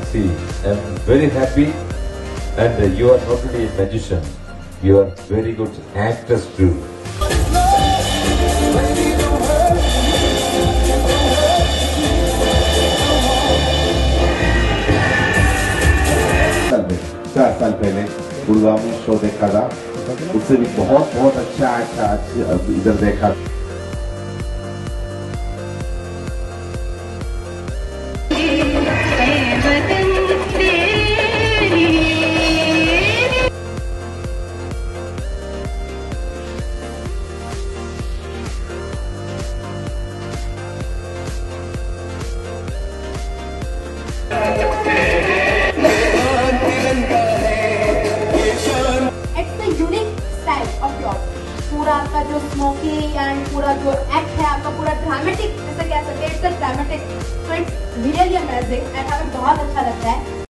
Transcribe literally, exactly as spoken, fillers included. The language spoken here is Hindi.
see, I'm very happy, and uh, you are not only a magician, you are very good actress too. चार साल पहले गुड़गांव में शो देखा था, उससे भी बहुत बहुत अच्छा अच्छा अच्छा इधर देखा। पूरा आपका जो स्मोकी एंड पूरा जो एक्ट है आपका पूरा ड्रामेटिक, जैसे कह सकते हैं, it's a dramatic, so it's really amazing and हमें बहुत अच्छा लगता है।